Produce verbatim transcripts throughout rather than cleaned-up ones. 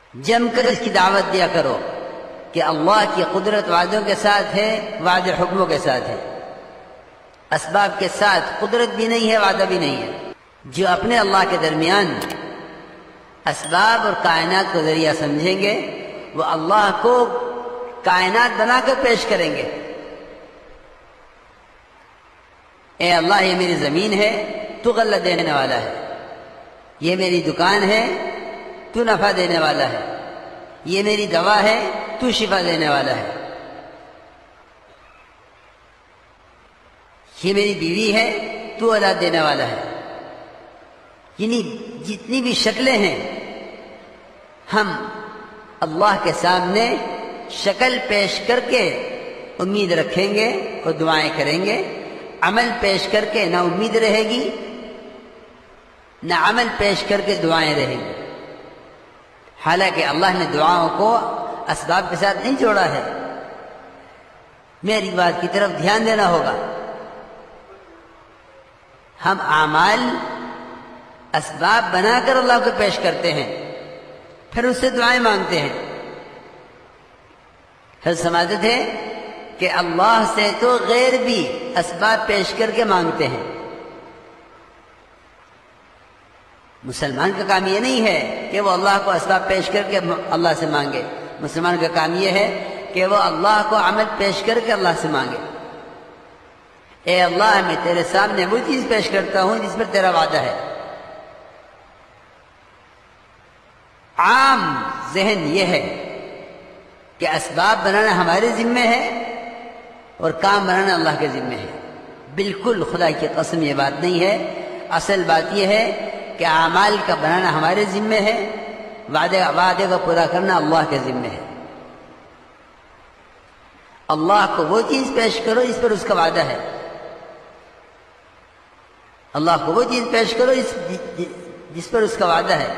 جم کر اس کی دعوت دیا کرو کہ اللہ کی قدرت وعدوں کے ساتھ ہے، وعدے حکموں کے ساتھ ہے، اسباب کے ساتھ قدرت بھی نہیں ہے، وعدہ بھی نہیں ہے۔ جو اپنے اللہ کے درمیان اسباب اور کائنات کو ذریعہ سمجھیں گے وہ اللہ کو کائنات بنا کر پیش کریں گے۔ اے اللہ، یہ میری زمین ہے، تو غلہ دینے والا ہے، یہ میری دکان ہے، تو نفع دینے والا ہے، یہ میری دوا ہے، تو شفا دینے والا ہے، یہ میری بیوی ہے، تو اولاد دینے والا ہے۔ یعنی جتنی بھی شکلیں ہیں ہم اللہ کے سامنے شکل پیش کر کے امید رکھیں گے اور دعائیں کریں گے، عمل پیش کر کے نہ امید رہے گی نہ عمل پیش کر کے دعائیں رہیں گی۔ حالانکہ اللہ نے دعاؤں کو اسباب کے ساتھ نہیں جوڑا ہے۔ میری بات کی طرف دھیان دینا ہوگا۔ ہم اعمال اسباب بنا کر اللہ کو پیش کرتے ہیں، پھر اس سے دعائیں مانگتے ہیں۔ پھر سمجھتے تھے کہ اللہ سے تو غیر بھی اسباب پیش کر کے مانگتے ہیں۔ مسلمان کا کام یہ نہیں ہے کہ وہ اللہ کو اسباب پیش کر کے اللہ سے مانگے، مسلمان کا کام یہ ہے کہ وہ اللہ کو عمل پیش کر کے اللہ سے مانگے۔ اے اللہ، میں تیرے سامنے وہ چیز پیش کرتا ہوں جس پر تیرا وعدہ ہے۔ عام ذہن یہ ہے کہ اسباب بنانا ہمارے ذمے ہے اور کام بنانا اللہ کے ذمے ہے۔ بالکل خدا کی قسم یہ بات نہیں ہے۔ اصل بات یہ ہے کہ اعمال کا بنانا ہمارے ذمے ہے، وعدے وعدے کو پورا کرنا اللہ کے ذمے ہے۔ اللہ کو وہ چیز پیش کرو جس پر اس کا وعدہ ہے، اللہ کو وہ چیز پیش کرو جس جس پر اس کا وعدہ ہے۔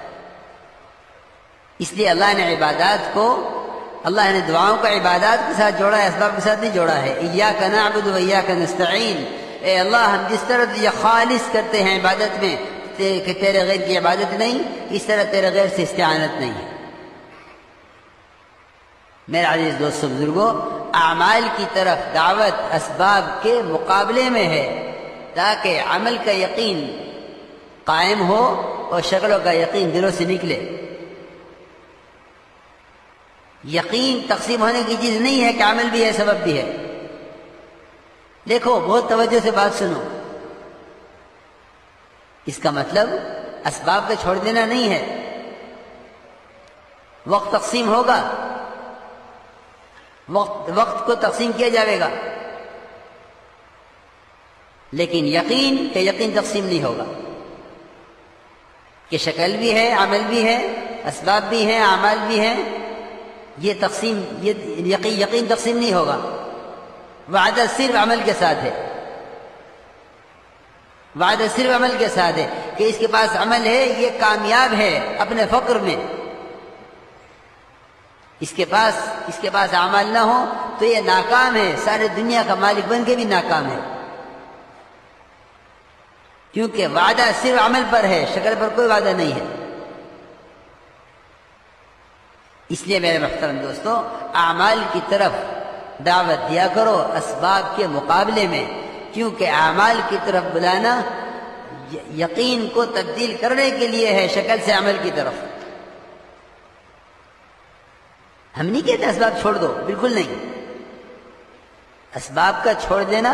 اس لیے اللہ نے عبادات کو، اللہ نے دعاؤں کا عبادات کے ساتھ جوڑا ہے، اسباب کے ساتھ نہیں جوڑا ہے۔ ایاک نعبد و ایاک نستعین، اے اللہ ہم جس طرح تجھے خالص کرتے ہیں عبادت میں کہ تیرے غیر کی عبادت نہیں، اس طرح تیرے غیر سے استعانت نہیں ہے۔ میرے عزیز دوستو بزرگوں، اعمال کی طرف دعوت اسباب کے مقابلے میں ہے تاکہ عمل کا یقین قائم ہو اور شکلوں کا یقین دلوں سے نکلے۔ یقین تقسیم ہونے کی چیز نہیں ہے کہ عمل بھی ہے سبب بھی ہے۔ دیکھو بہت توجہ سے بات سنو، اس کا مطلب اسباب کا چھوڑ دینا نہیں ہے۔ وقت تقسیم ہوگا، وقت وقت کو تقسیم کیا جائے گا، لیکن یقین کہ یقین تقسیم نہیں ہوگا کہ شکل بھی ہے، عمل بھی ہے، اسباب بھی ہیں، اعمال بھی ہیں، یہ تقسیم یہ یقین یقین تقسیم نہیں ہوگا۔ وعدہ صرف عمل کے ساتھ ہے، وعدہ صرف عمل کے ساتھ ہے کہ اس کے پاس عمل ہے، یہ کامیاب ہے اپنے فقر میں۔ اس کے پاس اس کے پاس اعمال نہ ہو تو یہ ناکام ہے، سارے دنیا کا مالک بن کے بھی ناکام ہے، کیونکہ وعدہ صرف عمل پر ہے، شکل پر کوئی وعدہ نہیں ہے۔ اس لیے میرے محترم دوستو، اعمال کی طرف دعوت دیا کرو اسباب کے مقابلے میں، کیونکہ اعمال کی طرف بلانا یقین کو تبدیل کرنے کے لیے ہے، شکل سے عمل کی طرف۔ ہم نہیں کہتے اسباب چھوڑ دو، بالکل نہیں۔ اسباب کا چھوڑ دینا،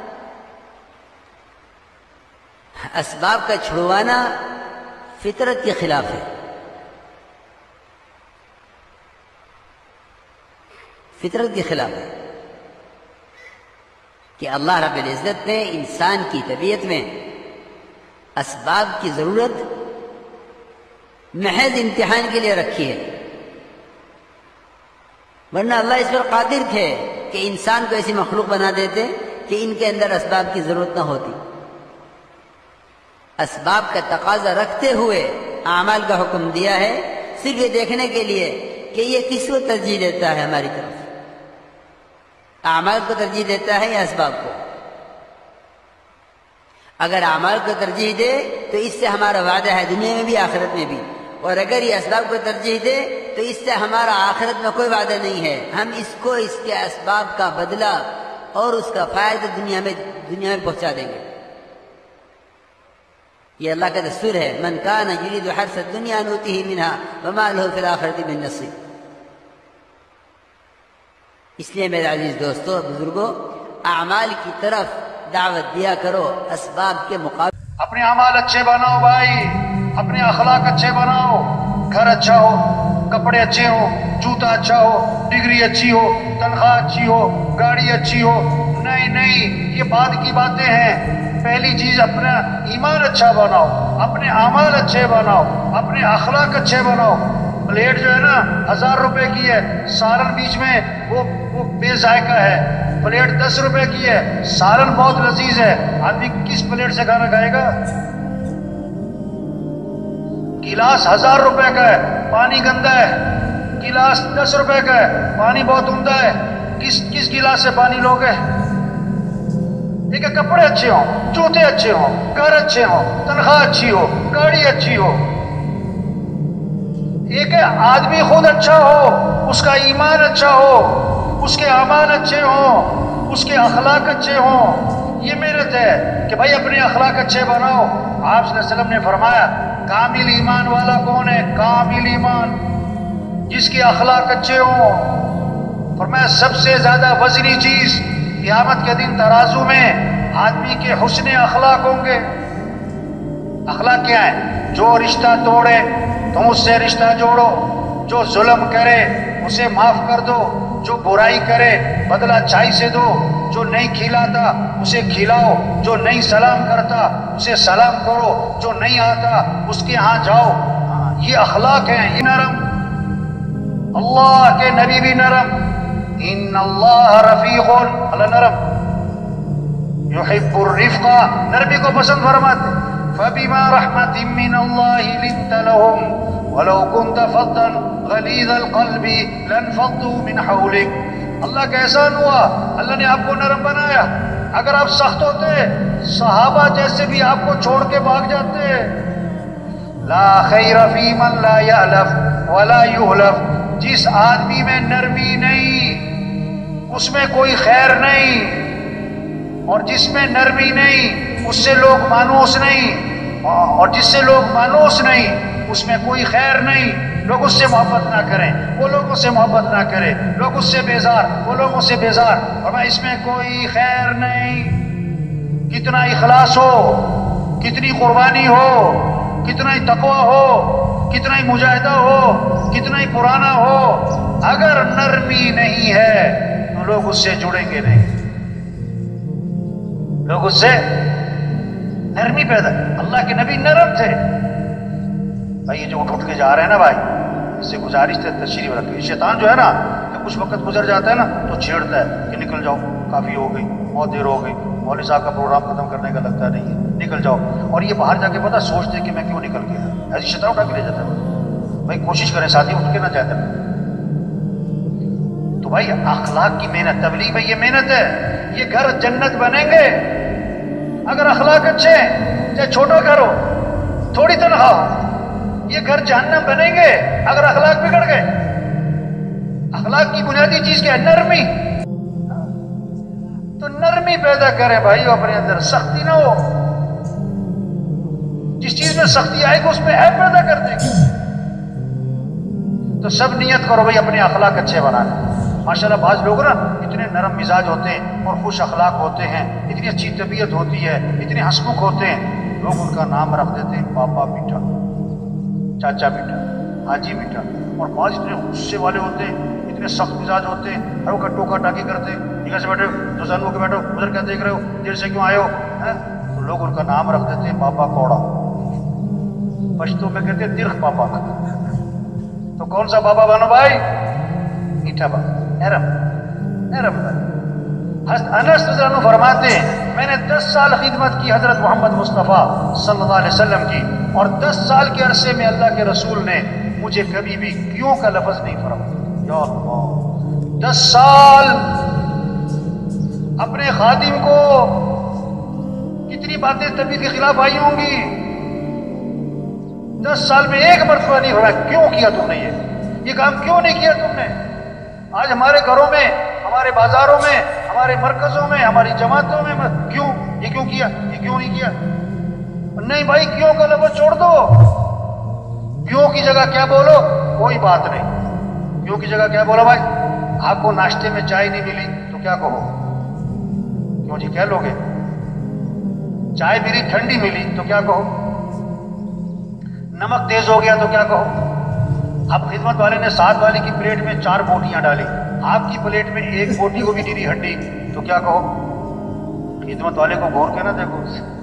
اسباب کا چھڑوانا فطرت کے خلاف ہے۔ فطرت کے خلاف ہے کہ اللہ رب العزت نے انسان کی طبیعت میں اسباب کی ضرورت محض امتحان کے لیے رکھی ہے، ورنہ اللہ اس پر قادر تھے کہ انسان کو ایسی مخلوق بنا دیتے کہ ان کے اندر اسباب کی ضرورت نہ ہوتی۔ اسباب کا تقاضا رکھتے ہوئے اعمال کا حکم دیا ہے، صرف یہ دیکھنے کے لیے کہ یہ کس کو ترجیح دیتا ہے، ہماری طرف اعمال کو ترجیح دیتا ہے یا اسباب کو۔ اگر اعمال کو ترجیح دے تو اس سے ہمارا وعدہ ہے دنیا میں بھی آخرت میں بھی، اور اگر یہ اسباب کو ترجیح دے تو اس سے ہمارا آخرت میں کوئی وعدہ نہیں ہے. ہم اس کو اس کے اسباب کا بدلہ اور اس کا فائدہ دنیا میں دنیا میں پہنچا دیں گے. یہ اللہ کا دستور ہے. من کان یرید حرث الدنیا نؤتہ منہا وما لہ فی الآخرۃ من نصیب. اس لیے میرے عزیز دوستو بزرگوں، اعمال کی طرف دعوت دیا کرو اسباب کے مقابلے. اپنے اعمال اچھے بناؤ بھائی، اپنے اخلاق اچھے بناؤ. گھر اچھا ہو، کپڑے اچھے ہو، جوتا اچھا ہو، ڈگری اچھی ہو، تنخواہ اچھی ہو، گاڑی اچھی ہو. نہیں نہیں، یہ بعد کی باتیں ہیں. پہلی چیز اپنا ایمان اچھا بناؤ، اپنے اعمال اچھے بناؤ، اپنے اخلاق اچھے بناؤ. پلیٹ جو ہے نا ہزار روپے کی ہے، سالن بیچ میں وہ وہ بے ذائقہ ہے. پلیٹ دس روپے کی ہے، سالن بہت لذیذ ہے. آدمی کس پلیٹ سے کھانا کھائے گا؟ گلاس ہزار روپے کا ہے، پانی گندا ہے. گلاس دس روپے کا ہے، پانی بہت عمدہ ہے. کس کس گلاس سے پانی لوگے؟ ایک ہے کپڑے اچھے ہوں، جوتے اچھے ہوں، گھر اچھے ہوں، تنخواہ اچھی ہو، گاڑی اچھی ہو. ایک ہے آدمی خود اچھا ہو، اس کا ایمان اچھا ہو، اس کے اعمال اچھے ہوں، اس کے اخلاق اچھے ہوں. یہ محنت ہے کہ بھائی اپنے اخلاق اچھے بناؤ. آپ صلی اللہ علیہ وسلم نے فرمایا کامل ایمان والا کون ہے؟ کامل ایمان جس کے اخلاق اچھے ہوں. فرمایا سب سے زیادہ وزنی چیز قیامت کے دن ترازو میں آدمی کے حسن اخلاق ہوں گے. اخلاق کیا ہے؟ جو رشتہ توڑے تم اس سے رشتہ جوڑو، جو ظلم کرے اسے معاف کر دو، جو برائی کرے بدلہ اچھائی سے دو، جو نہیں کھلاتا اسے کھلاؤ، جو نہیں سلام کرتا اسے سلام کرو، جو نہیں آتا اس کے ہاں جاؤ. یہ اخلاق ہیں. یہ نرم، اللہ کے نبی بھی نرم. ان اللہ رفیق، اللہ نرم، یحب الرفق، نرمی کو پسند فرماتے. فبما رحمت من اللہ لنت لهم ولو كنت فظا غلیظ القلب لانفضوا من حولک. اللہ کا احسان ہوا، اللہ نے آپ کو نرم بنایا. اگر آپ سخت ہوتے صحابہ جیسے بھی آپ کو چھوڑ کے بھاگ جاتے. لا خیر فی من لا یألف ولا یؤلف، جس آدمی میں نرمی نہیں اس میں کوئی خیر نہیں، اور جس میں نرمی نہیں اس سے لوگ مانوس نہیں، اور جس سے لوگ مانوس نہیں اس میں کوئی خیر نہیں. لوگ اس سے محبت نہ کریں، وہ لوگوں سے محبت نہ کرے. لوگ اس سے بیزار، وہ لوگوں سے بیزار. اور میں اس میں کوئی خیر نہیں. کتنا اخلاص ہو، کتنی قربانی ہو، کتنا ہی تقوی ہو، کتنا ہی مجاہدہ ہو، کتنا ہی پرانا ہو، اگر نرمی نہیں ہے تو لوگ اس سے جڑیں گے نہیں. لوگ اس سے نرمی پیدا. اللہ کے نبی نرم تھے. بھائی یہ جو اٹھ اٹھ کے جا رہے ہیں نا بھائی، اس سے گزارش ہے تشریف رکھیں. شیطان جو ہے نا کہ کچھ وقت گزر جاتا ہے نا تو چھیڑتا ہے کہ نکل جاؤ، کافی ہو گئی، بہت دیر ہو گئی، مولوی صاحب کا پروگرام ختم کرنے کا لگتا نہیں ہے، نکل جاؤ. اور یہ باہر جا کے پتا سوچتے کہ میں کیوں نکل گیا. ایسی شیطان اٹھا کے لے جاتا ہے. بھائی کوشش کریں ساتھی اٹھ کے نہ جاتا. تو بھائی اخلاق کی محنت، تبلیغ میں یہ محنت ہے. یہ گھر جنت بنیں گے اگر اخلاق اچھے ہیں، چاہے چھوٹا گھر ہو، تھوڑی تنخواہ ہو. یہ گھر جہنم بنیں گے اگر اخلاق بگڑ گئے. اخلاق کی بنیادی چیز کیا ہے؟ نرمی. تو نرمی پیدا کریں بھائی اپنے اندر، سختی نہ ہو. جس چیز میں سختی آئے گی اس میں عیب پیدا کر دے گی. تو سب نیت کرو بھائی اپنے اخلاق اچھے بنانے. ماشاءاللہ بعض لوگ نا اتنے نرم مزاج ہوتے ہیں اور خوش اخلاق ہوتے ہیں، اتنی اچھی طبیعت ہوتی ہے، اتنے ہنسمکھ ہوتے ہیں، لوگ ان کا نام رکھ دیتے ہیں پاپا میٹھا، چاچا میٹھا، حاجی میٹھا. اور بعض اتنے غصے والے ہوتے ہیں، اتنے سخت مزاج ہوتے ہیں، ہر وقت ٹوکا ٹاکی کرتے ہیں. ٹھیک سے بیٹھے دو سال ہو کے بیٹھو، ادھر کیا دیکھ رہے ہو، دیر سے کیوں آئے ہو؟ تو لوگ ان کا نام رکھ دیتے ہیں پاپا کوڑا. پشتو میں کہتے ہیں ترخ پاپا. تو کون سا پاپا بنو بھائی؟ میٹھا بابا، نرم نرم بھائی. حضرت انس رضی اللہ عنہ فرماتے ہیں میں نے دس سال خدمت کی حضرت محمد مصطفیٰ صلی اللہ علیہ وسلم کی، اور دس سال کے عرصے میں اللہ کے رسول نے مجھے کبھی بھی کیوں کا لفظ نہیں فرمایا. یا اللہ، دس سال اپنے خادم کو کتنی باتیں طبیعت کے خلاف آئی ہوں گی، دس سال میں ایک مرتبہ نہیں فرمایا کیوں کیا تم نے یہ یہ کام کیوں نہیں کیا تم نے؟ آج ہمارے گھروں میں، ہمارے بازاروں میں، ہمارے مرکزوں میں، ہماری جماعتوں میں کیوں یہ کیوں کیا یہ کیوں نہیں کیا؟ نہیں بھائی، کیوں کا لفظ چھوڑ دو، کیوں کی جگہ کیا بولو، کوئی بات نہیں، کیوں کی جگہ کیا بولو بھائی؟ آپ کو ناشتے میں چائے نہیں ملی تو کیا کہو؟ کیوں جی کہہ لو گے؟ چائے میری ٹھنڈی ملی تو کیا کہو؟ نمک تیز ہو گیا تو کیا کہو؟ اب خدمت والے نے ساتھ والے کی پلیٹ میں چار بوٹیاں ڈالی، آپ کی پلیٹ میں ایک بوٹی کو بھی نیری ہڈی تو کیا کہو؟ خدمت والے کو غور کے نہ دیکھو،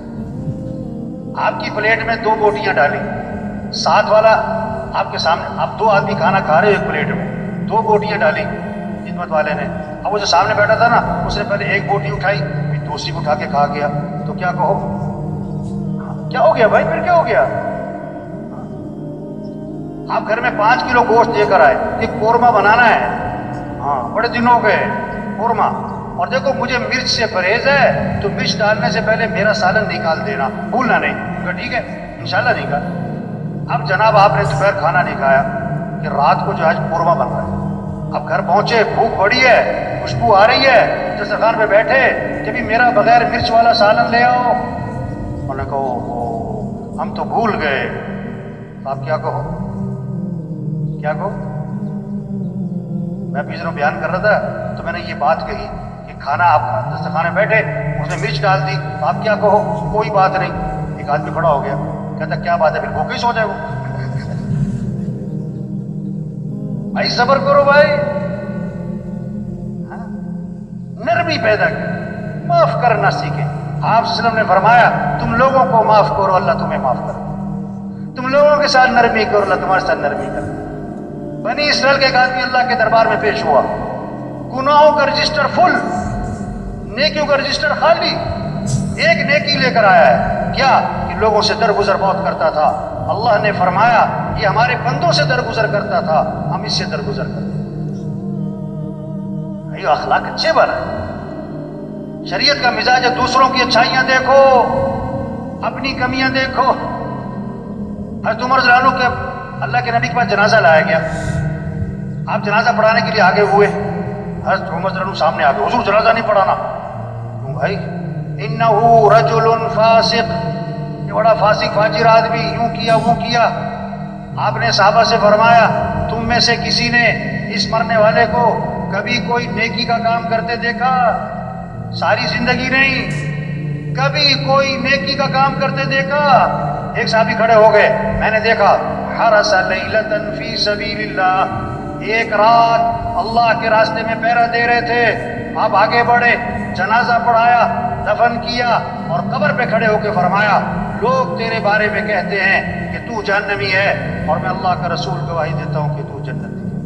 آپ کی پلیٹ میں دو بوٹیاں ڈالی، ساتھ والا آپ کے سامنے، آپ دو آدمی کھانا کھا رہے ایک پلیٹ میں، دو بوٹیاں ڈالی خدمت والے نے، اب وہ جو سامنے بیٹھا تھا نا اس نے پہلے ایک بوٹی اٹھائی پھر دوسری کو اٹھا کے کھا گیا تو کیا کہو؟ کیا ہو گیا بھائی؟ پھر کیا ہو گیا؟ آپ گھر میں پانچ کلو گوشت دے کر آئے کہ قورمہ بنانا ہے، ہاں بڑے دن ہو گئے قورمہ، اور دیکھو مجھے مرچ سے پرہیز ہے تو مرچ ڈالنے سے پہلے میرا سالن نکال دینا، بھولنا نہیں۔ کہ ٹھیک ہے انشاءاللہ نہیں کھا۔ اب جناب آپ نے دوپہر کھانا نہیں کھایا کہ رات کو جو آج قورمہ بن رہا ہے، اب گھر پہنچے، بھوک بڑی ہے، خوشبو آ رہی ہے، دسترخوان پہ بیٹھے کہ بھی میرا بغیر مرچ والا سالن لے آؤ، انہوں نے کہا ہم تو بھول گئے، آپ کیا کہو؟ کیا کہو؟ میں اپنی طرف بیان کر رہا تھا تو میں نے یہ بات کہی کہ کھانا آپ دسترخوان میں بیٹھے اس نے مرچ ڈال دی، آپ کیا کہو؟ کوئی بات نہیں۔ ایک آدمی کھڑا ہو گیا، کہتا کیا بات ہے؟ پھر بھوکے ہی سو جائے وہ۔ بھائی صبر کرو بھائی، نرمی پیدا کی، معاف کرنا سیکھیں۔ آپ صلی اللہ علیہ وسلم نے فرمایا تم لوگوں کو معاف کرو اللہ تمہیں معاف کرے، تم لوگوں کے ساتھ نرمی کرو اللہ تمہارے ساتھ نرمی کرے۔ بنی اسرائیل کا ایک آدمی اللہ کے دربار میں پیش ہوا، گناہوں کا رجسٹر فل، نیکیوں کا رجسٹر خالی، ایک نیکی لے کر آیا ہے، کیا کہ لوگوں سے درگزر بہت کرتا تھا۔ اللہ نے فرمایا یہ ہمارے بندوں سے درگزر کرتا تھا، ہم اس سے درگزر کرتے ہیں۔ یہ اخلاق اچھے بنا، شریعت کا مزاج ہے دوسروں کی اچھائیاں دیکھو، اپنی کمیاں دیکھو۔ حضرت عمر رضی اللہ عنہ کے اللہ کے نبی کے پاس جنازہ لایا گیا، آپ جنازہ پڑھانے کے لیے آگے ہوئے، حضرت عمر رضی اللہ عنہ سامنے آ گئے، حضور جنازہ نہیں پڑھانا۔ کیوں بھائی؟ انہو رجل فاسق، یہ بڑا فاسق فاجر آدمی، یوں کیا وہ کیا۔ آپ نے صحابہ سے فرمایا تم میں سے کسی نے اس مرنے والے کو کبھی کوئی نیکی کا کام کرتے دیکھا؟ ساری زندگی نہیں، کبھی کوئی نیکی کا کام کرتے دیکھا؟ ایک صحابی کھڑے ہو گئے، میں نے دیکھا حرس لیلۃ فی سبیل اللہ، ایک رات اللہ کے راستے میں پہرا دے رہے تھے۔ آپ آگے بڑھے، جنازہ پڑھایا، دفن کیا، اور قبر پہ کھڑے ہو کے فرمایا لوگ تیرے بارے میں کہتے ہیں کہ تو جہنمی ہے، اور میں اللہ کا رسول گواہی دیتا ہوں کہ تو جنتی ہے۔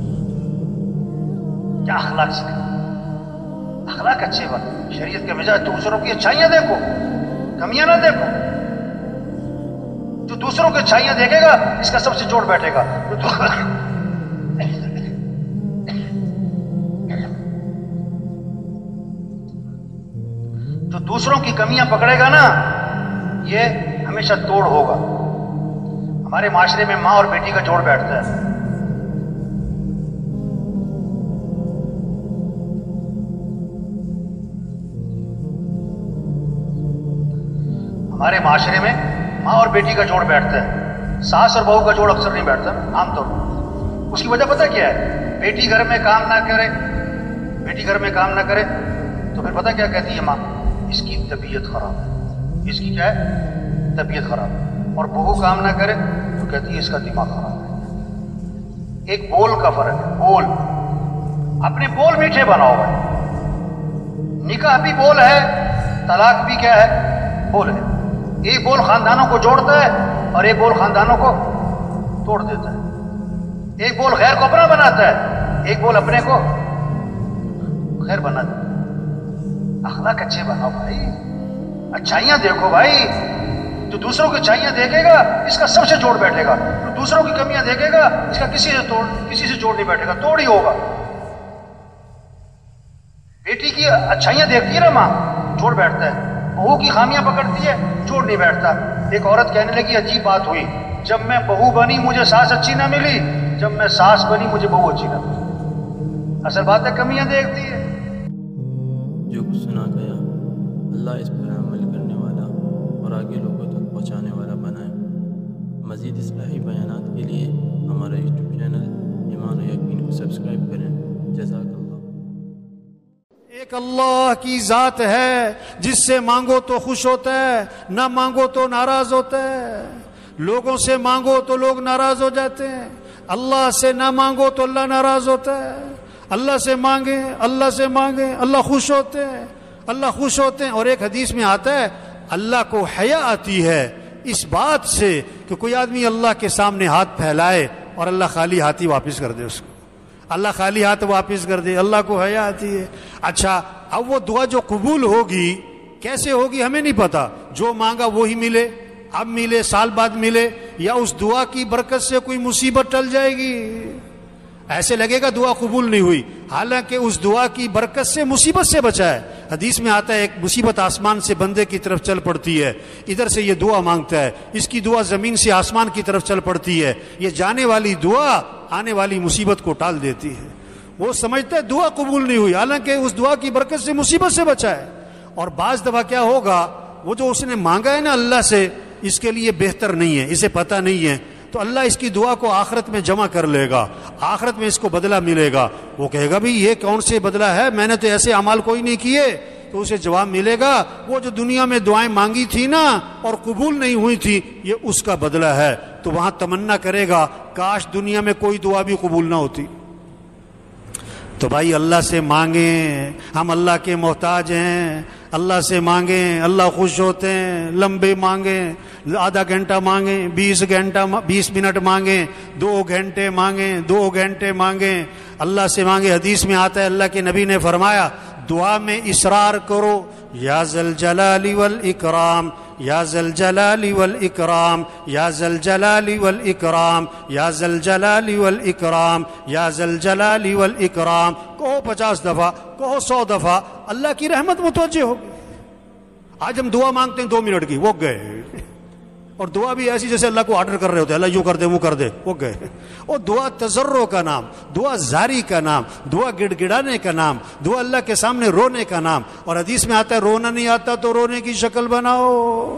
کیا اخلاق سکھا، اخلاق اچھے بات، شریعت کا مزاج دوسروں کی اچھائیاں دیکھو، کمیاں نہ دیکھو۔ جو دوسروں کی اچھائیاں دیکھے گا اس کا سب سے جوڑ بیٹھے گا، جو دوسروں کی کمیاں پکڑے گا نا یہ ہمیشہ توڑ ہوگا۔ ہمارے معاشرے میں ماں اور بیٹی کا جوڑ بیٹھتا ہے، ہمارے معاشرے میں ماں اور بیٹی کا جوڑ بیٹھتا ہے، ساس اور بہو کا جوڑ اکثر نہیں بیٹھتا عام طور پر۔ اس کی وجہ پتہ کیا ہے؟ بیٹی گھر میں کام نہ کرے، بیٹی گھر میں کام نہ کرے تو پھر پتہ کیا کہتی ہے ماں؟ اس کی طبیعت خراب ہے، اس کی کیا ہے؟ طبیعت خراب ہے۔ اور بہو کام نہ کرے تو کہتی ہے اس کا دماغ خراب ہے۔ ایک بول کا فرق ہے، بول، اپنے بول میٹھے بناؤ بھائی۔ نکاح بھی بول ہے، طلاق بھی کیا ہے؟ بول ہے۔ ایک بول خاندانوں کو جوڑتا ہے اور ایک بول خاندانوں کو توڑ دیتا ہے۔ ایک بول غیر کو اپنا بناتا ہے، ایک بول اپنے کو غیر بنا دیتا ہے۔ اخلاق اچھے بناؤ بھائی، اچھائیاں دیکھو بھائی۔ جو دوسروں کی اچھائیاں دیکھے گا اس کا سب سے جوڑ بیٹھے گا، جو دوسروں کی کمیاں دیکھے گا اس کا کسی سے توڑ کسی سے جوڑ نہیں بیٹھے گا، توڑ ہی ہوگا۔ بیٹی کی اچھائیاں دیکھتی ہے نا ماں، جوڑ بیٹھتا ہے، بہو کی خامیاں پکڑتی ہے، جوڑ نہیں بیٹھتا۔ ایک عورت کہنے لگی عجیب بات ہوئی جب میں بہو بنی مجھے ساس اچھی نہ ملی، جب میں ساس بنی مجھے بہو اچھی نہ ملی۔ اصل بات ہے کمیاں دیکھتی ہے۔ جو کچھ سنا گیا اللہ اس پر عمل کرنے والا اور آگے لوگوں تک پہنچانے والا بنائے۔ مزید اصلاحی بیانات کے لیے ہمارا یوٹیوب چینل ایمان و یقین کو سبسکرائب کریں۔ جزاک اللہ۔ ایک اللہ کی ذات ہے جس سے مانگو تو خوش ہوتا ہے، نہ مانگو تو ناراض ہوتا ہے۔ لوگوں سے مانگو تو لوگ ناراض ہو جاتے ہیں، اللہ سے نہ مانگو تو اللہ ناراض ہوتا ہے۔ اللہ سے مانگیں، اللہ سے مانگیں، اللہ خوش ہوتے ہیں، اللہ خوش ہوتے ہیں۔ اور ایک حدیث میں آتا ہے اللہ کو حیا آتی ہے اس بات سے کہ کوئی آدمی اللہ کے سامنے ہاتھ پھیلائے اور اللہ خالی ہاتھی واپس کر دے اس کو، اللہ خالی ہاتھ واپس کر دے، اللہ کو حیا آتی ہے۔ اچھا، اب وہ دعا جو قبول ہوگی کیسے ہوگی ہمیں نہیں پتا، جو مانگا وہی ملے، اب ملے، سال بعد ملے، یا اس دعا کی برکت سے کوئی مصیبت ٹل جائے گی، ایسے لگے گا دعا قبول نہیں ہوئی، حالانکہ اس دعا کی برکت سے مصیبت سے بچا ہے۔ حدیث میں آتا ہے ایک مصیبت آسمان سے بندے کی طرف چل پڑتی ہے، ادھر سے یہ دعا مانگتا ہے، اس کی دعا زمین سے آسمان کی طرف چل پڑتی ہے، یہ جانے والی دعا آنے والی مصیبت کو ٹال دیتی ہے۔ وہ سمجھتا ہے دعا قبول نہیں ہوئی، حالانکہ اس دعا کی برکت سے مصیبت سے بچا ہے۔ اور بعض دفعہ کیا ہوگا، وہ جو اس نے مانگا ہے نا اللہ سے، اس کے لیے بہتر نہیں ہے، اسے پتہ نہیں ہے، تو اللہ اس کی دعا کو آخرت میں جمع کر لے گا، آخرت میں اس کو بدلہ ملے گا۔ وہ کہے گا بھی یہ کون سے بدلہ ہے، میں نے تو ایسے اعمال کوئی نہیں کیے، تو اسے جواب ملے گا وہ جو دنیا میں دعائیں مانگی تھی نا اور قبول نہیں ہوئی تھی، یہ اس کا بدلہ ہے۔ تو وہاں تمنا کرے گا کاش دنیا میں کوئی دعا بھی قبول نہ ہوتی۔ تو بھائی اللہ سے مانگیں، ہم اللہ کے محتاج ہیں، اللہ سے مانگیں، اللہ خوش ہوتے ہیں۔ لمبے مانگیں، آدھا گھنٹہ مانگیں، بیس گھنٹہ بیس منٹ مانگیں، دو گھنٹے مانگیں، دو گھنٹے مانگیں، اللہ سے مانگیں۔ حدیث میں آتا ہے اللہ کے نبی نے فرمایا دعا میں اصرار کرو، یا ذل جلال والاکرام، یا ذل جلال والاکرام، یا ذل جلال والاکرام، یا ذل جلال والاکرام، یا ذل جلال والاکرام، کہو پچاس دفعہ، کہو سو دفعہ، اللہ کی رحمت متوجہ ہوگی۔ آج ہم دعا مانگتے ہیں دو منٹ کی، وہ گئے، اور دعا بھی ایسی جیسے اللہ کو آرڈر کر رہے ہوتے ہیں، اللہ یوں کر دے وہ کر دے، وہ گئے۔ اور دعا تضرع کا نام، دعا زاری کا نام، دعا گڑ گڑانے کا نام، دعا اللہ کے سامنے رونے کا نام۔ اور حدیث میں آتا ہے رونا نہیں آتا تو رونے کی شکل بناؤ،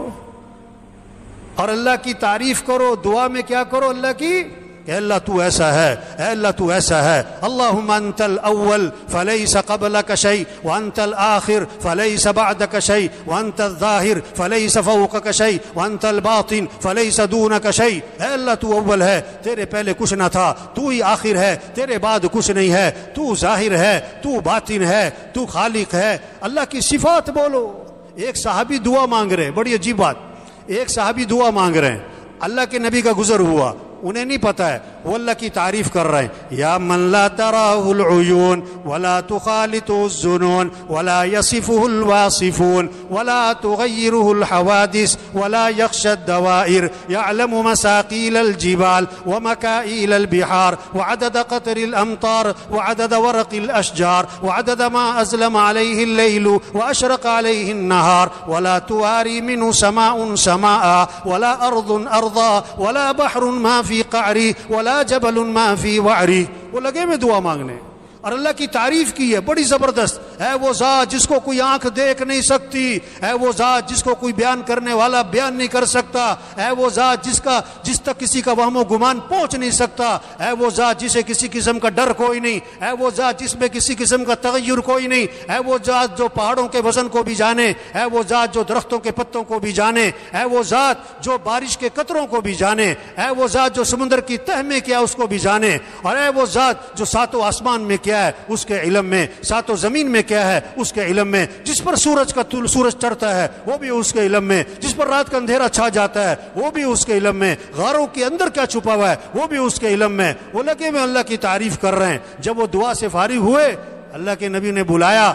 اور اللہ کی تعریف کرو، دعا میں کیا کرو اللہ کی، کہ اللہ تو ایسا ہے، اے اللہ تو ایسا ہے۔ اللہم انت الاول فلیس قبلک شیء وانت الآخر فلیس بعدک شیء وانت الظاہر فلیس فوقک شیء وانت الباطن فلیس دونک شیء۔ اے اللہ تو اول ہے، تیرے پہلے کچھ نہ تھا، تو ہی آخر ہے، تیرے بعد کچھ نہیں ہے، تو ظاہر ہے، تو باطن ہے، تو خالق ہے۔ اللہ کی صفات بولو۔ ایک صحابی دعا مانگ رہے ہیں، بڑی عجیب بات، ایک صحابی دعا مانگ رہے ہیں، اللہ کے نبی کا گزر ہوا، انہیں نہیں پتہ ہے، وہ اللہ کی تعریف کر رہے ہیں، یا من لا تراہ العیون ولا تخالط الظنون ولا يصفه الواصفون ولا تغيره الحوادث ولا يخشى الدوائر يعلم مساقيل الجبال ومكائل البحار وعدد قطر الأمطار وعدد ورق الأشجار وعدد ما أظلم عليه الليل وأشرق عليه النهار ولا تواري منه سماء سماء ولا أرض أرضا ولا بحر ما فی قعری ولا جبل ما فی وعری۔ وہ لگے میں دعا مانگنے، اور اللہ کی تعریف کی ہے بڑی زبردست، ہے وہ ذات جس کو کوئی آنکھ دیکھ نہیں سکتی، ہے وہ ذات جس کو کوئی بیان کرنے والا بیان نہیں کر سکتا، ہے وہ ذات جس کا جس تک کسی کا وہم و گمان پہنچ نہیں سکتا، ہے وہ ذات جسے کسی قسم کا ڈر کوئی نہیں، ہے وہ ذات جس میں کسی قسم کا تغیر کوئی نہیں، ہے وہ ذات جو پہاڑوں کے وزن کو بھی جانے، ہے وہ ذات جو درختوں کے پتوں کو بھی جانے، ہے وہ ذات جو بارش کے قطروں کو بھی جانے، ہے وہ ذات جو سمندر کی تہ میں کیا اس کو بھی جانے، اور ہے وہ ذات جو ساتوں آسمان میں کیا ہے اس کے علم میں، ساتوں زمین میں کیا ہے اس کے علم میں، جس پر سورج کا سورج چڑھتا ہے وہ بھی اس کے علم میں، جس پر رات کا اندھیرا چھا جاتا ہے وہ بھی اس کے علم میں، غاروں کے اندر کیا چھپا ہوا ہے وہ بھی اس کے علم میں۔ وہ لگے میں اللہ کی تعریف کر رہے ہیں۔ جب وہ دعا سے فارغ ہوئے اللہ کے نبی نے بلایا،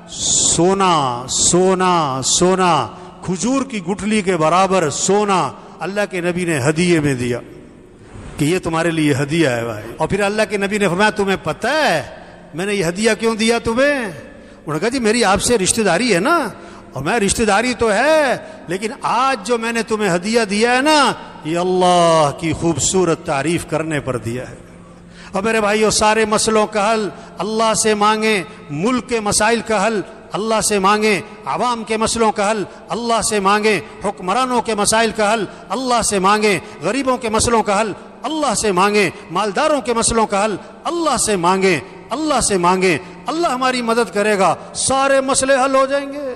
سونا سونا سونا، کھجور کی گٹھلی کے برابر سونا اللہ کے نبی نے ہدیے میں دیا کہ یہ تمہارے لیے ہدیہ ہے بھائی۔ اور پھر اللہ کے نبی نے فرمایا تمہیں پتہ ہے میں نے یہ ہدیہ کیوں دیا تمہیں؟ انہوں نے کہا جی میری آپ سے رشتہ داری ہے نا، اور میں رشتہ داری تو ہے لیکن آج جو میں نے تمہیں ہدیہ دیا ہے نا یہ اللہ کی خوبصورت تعریف کرنے پر دیا ہے۔ اور میرے بھائیو، سارے مسئلوں کا حل اللہ سے مانگیں، ملک کے مسائل کا حل اللہ سے مانگیں، عوام کے مسئلوں کا حل اللہ سے مانگیں، حکمرانوں کے مسائل کا حل اللہ سے مانگیں، غریبوں کے مسئلوں کا حل اللہ سے مانگیں، مالداروں کے مسئلوں کا حل اللہ سے مانگیں، اللہ سے مانگیں، اللہ ہماری مدد کرے گا، سارے مسئلے حل ہو جائیں گے۔